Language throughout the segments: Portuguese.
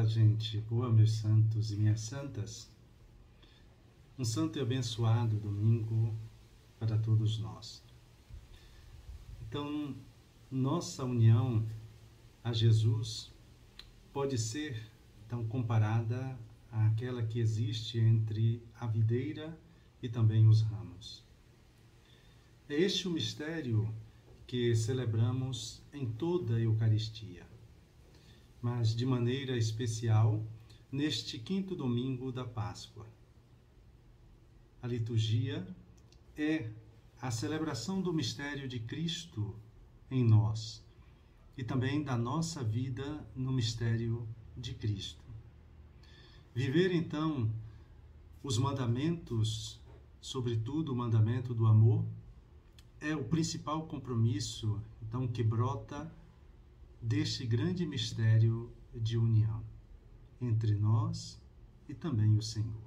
Olá, gente. Boa, meus santos e minhas santas. Um santo e abençoado domingo para todos nós. Então, nossa união a Jesus pode ser, então, comparada àquela que existe entre a videira e também os ramos. É este o mistério que celebramos em toda a Eucaristia, mas de maneira especial neste quinto domingo da Páscoa. A liturgia é a celebração do mistério de Cristo em nós e também da nossa vida no mistério de Cristo. Viver, então, os mandamentos, sobretudo o mandamento do amor, é o principal compromisso, então, que brota deste grande mistério de união entre nós e também o Senhor.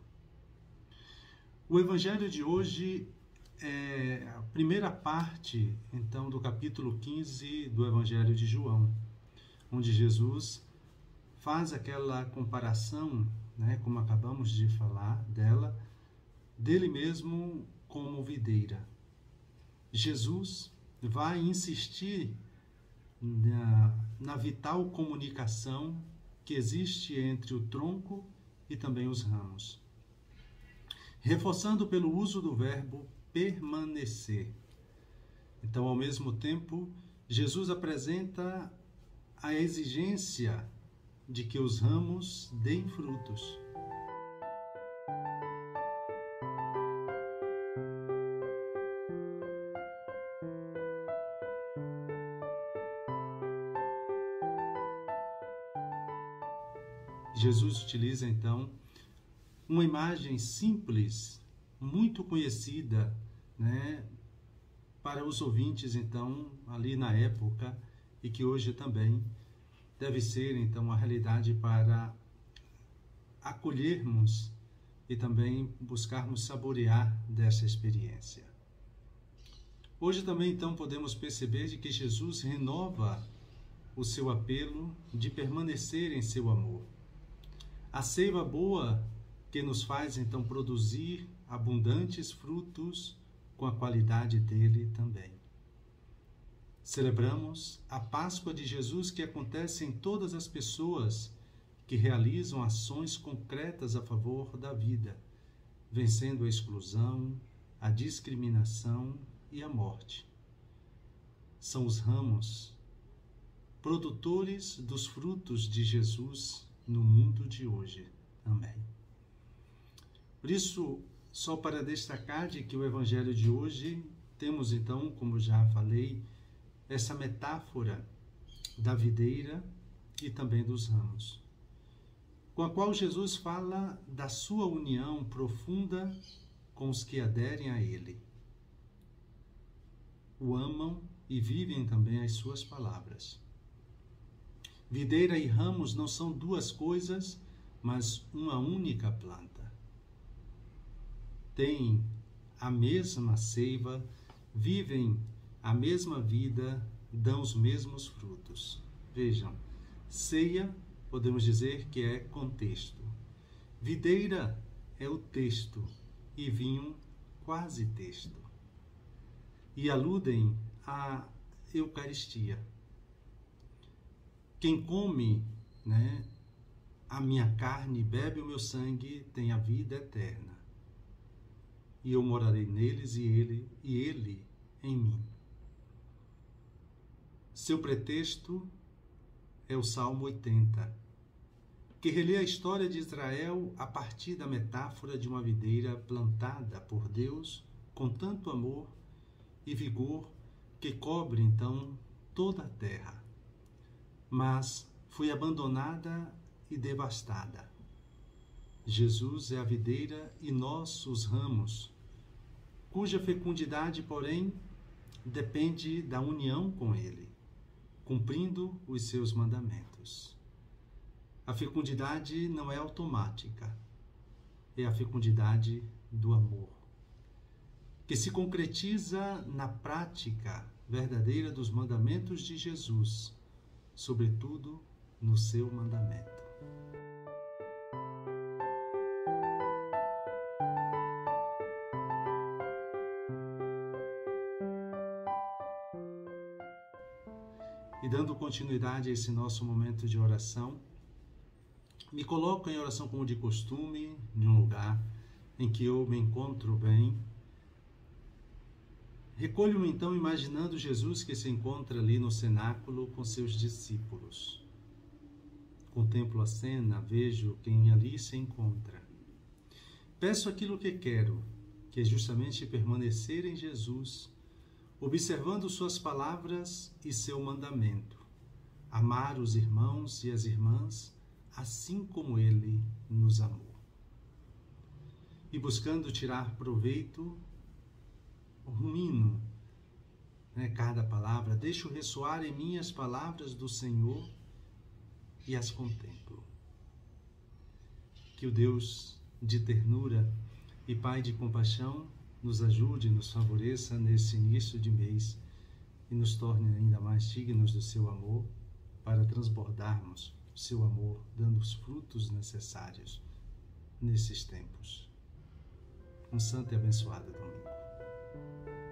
O Evangelho de hoje é a primeira parte, então, do capítulo 15 do Evangelho de João, onde Jesus faz aquela comparação, como acabamos de falar dela, dele mesmo como videira. Jesus vai insistir na vital comunicação que existe entre o tronco e também os ramos, reforçando pelo uso do verbo permanecer. Então, ao mesmo tempo, Jesus apresenta a exigência de que os ramos deem frutos. Jesus utiliza, então, uma imagem simples, muito conhecida, para os ouvintes, então, ali na época, e que hoje também deve ser, então, a realidade para acolhermos e também buscarmos saborear dessa experiência. Hoje também, então, podemos perceber de que Jesus renova o seu apelo de permanecer em seu amor. A seiva boa que nos faz, então, produzir abundantes frutos com a qualidade dele também. Celebramos a Páscoa de Jesus, que acontece em todas as pessoas que realizam ações concretas a favor da vida, vencendo a exclusão, a discriminação e a morte. São os ramos, produtores dos frutos de Jesus no mundo de hoje. Amém. Por isso, só para destacar de que o Evangelho de hoje temos, então, como já falei, essa metáfora da videira e também dos ramos, com a qual Jesus fala da sua união profunda com os que aderem a Ele, o amam e vivem também as suas palavras. Videira e ramos não são duas coisas, mas uma única planta. Têm a mesma seiva, vivem a mesma vida, dão os mesmos frutos. Vejam, ceia, podemos dizer que é contexto. Videira é o texto e vinho quase texto. E aludem à Eucaristia. Quem come, a minha carne, bebe o meu sangue, tem a vida eterna. E eu morarei neles e ele em mim. Seu pretexto é o Salmo 80, que relê a história de Israel a partir da metáfora de uma videira plantada por Deus com tanto amor e vigor que cobre, então, toda a terra, mas foi abandonada e devastada. Jesus é a videira e nós os ramos, cuja fecundidade, porém, depende da união com Ele, cumprindo os seus mandamentos. A fecundidade não é automática, é a fecundidade do amor, que se concretiza na prática verdadeira dos mandamentos de Jesus, sobretudo no seu mandamento. E dando continuidade a esse nosso momento de oração, me coloco em oração como de costume, em um lugar em que eu me encontro bem. Recolho-me então imaginando Jesus que se encontra ali no cenáculo com seus discípulos. Contemplo a cena, vejo quem ali se encontra. Peço aquilo que quero, que é justamente permanecer em Jesus, observando suas palavras e seu mandamento, amar os irmãos e as irmãs, assim como ele nos amou. E buscando tirar proveito, rumino, cada palavra, deixo ressoar em mim as palavras do Senhor e as contemplo. Que o Deus de ternura e Pai de compaixão nos ajude, nos favoreça nesse início de mês e nos torne ainda mais dignos do seu amor para transbordarmos o seu amor, dando os frutos necessários nesses tempos. Um santo e abençoado domingo.